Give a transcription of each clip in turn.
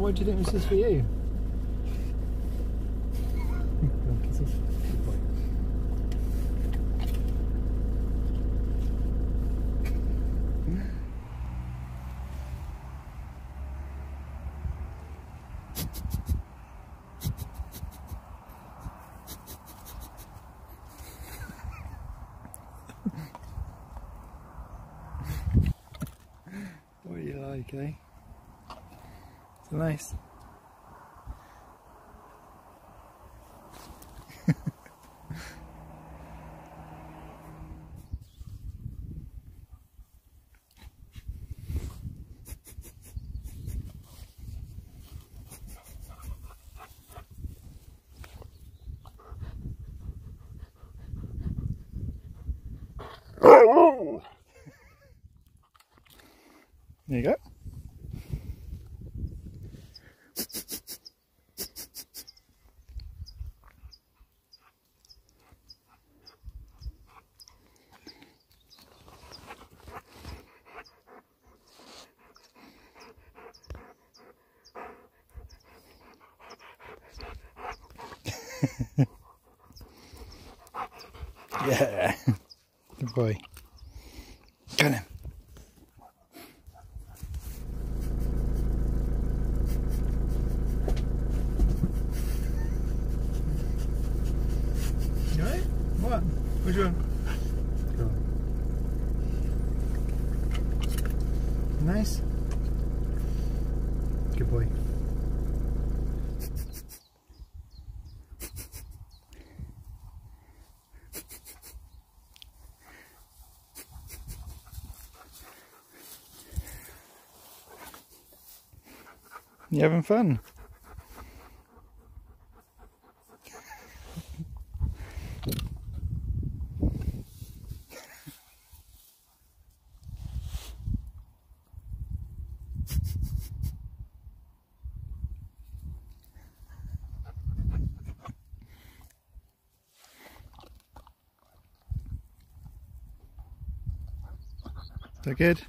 Why do you think this is for you? Good boy. What do you like, eh? It's nice. There you go. Yeah, good boy. Go on then. You alright? What? Which one? Go on. Nice. Good boy. You having fun? Is that good?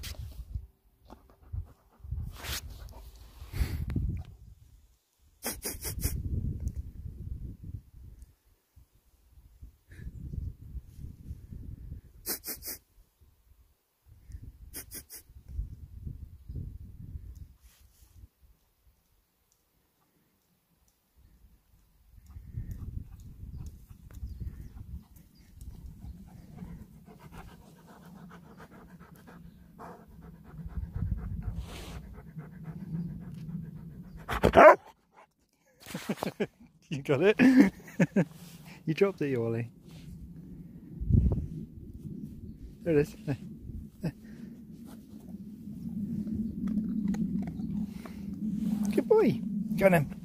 You got it? You dropped it, you Ollie. There it is. There. There. Good boy. Go on then.